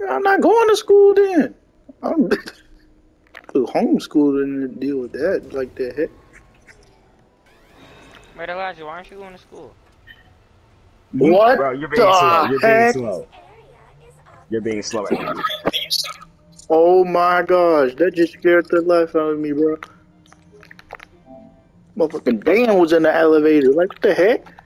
I'm not going to school then. I'm homeschooled and deal with that like the heck. Wait, Elijah, why aren't you going to school? What Bro, you're being slow. the You're being heck? slow. You're being slow right now. Oh my gosh, that just scared the life out of me, bro. Motherfucking Dan was in the elevator. Like, what the heck?